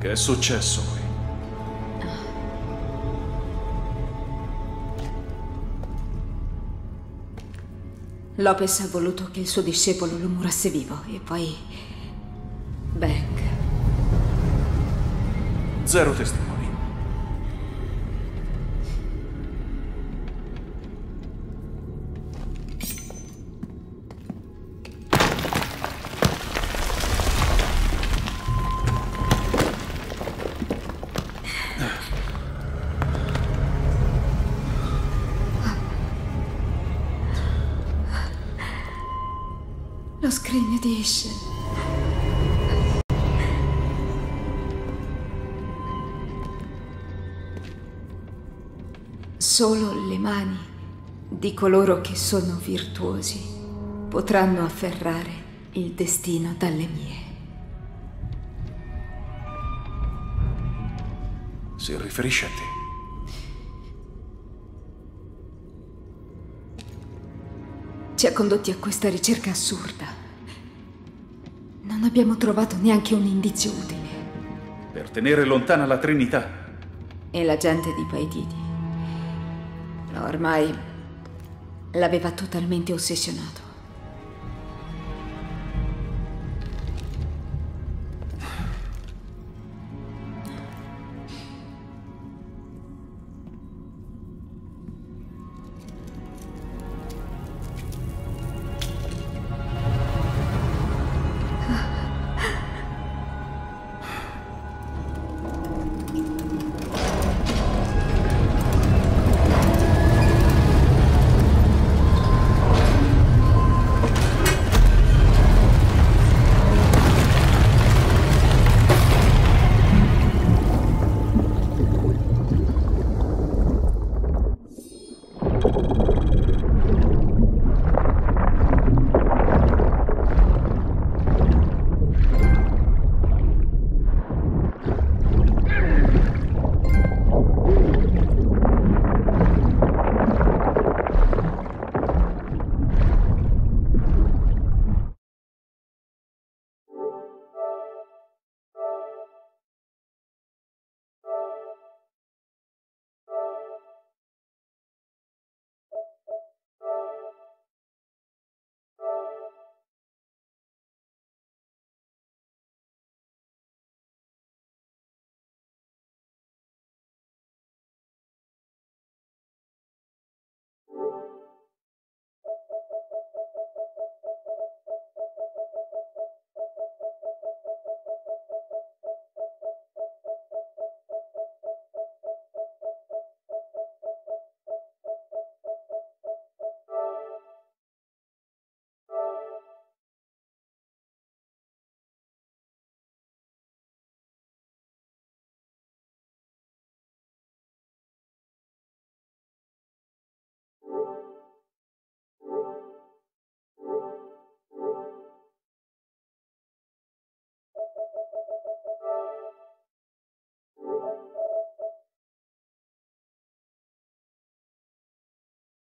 Che è successo qui? Lopez ha voluto che il suo discepolo lo murasse vivo e poi... Beck. Zero testimoni. Lo scrigno di Ishel. Solo le mani di coloro che sono virtuosi potranno afferrare il destino dalle mie. Si riferisce a te. Ci ha condotti a questa ricerca assurda. Non abbiamo trovato neanche un indizio utile. Per tenere lontana la Trinità. E la gente di Paititi ormai l'aveva totalmente ossessionato.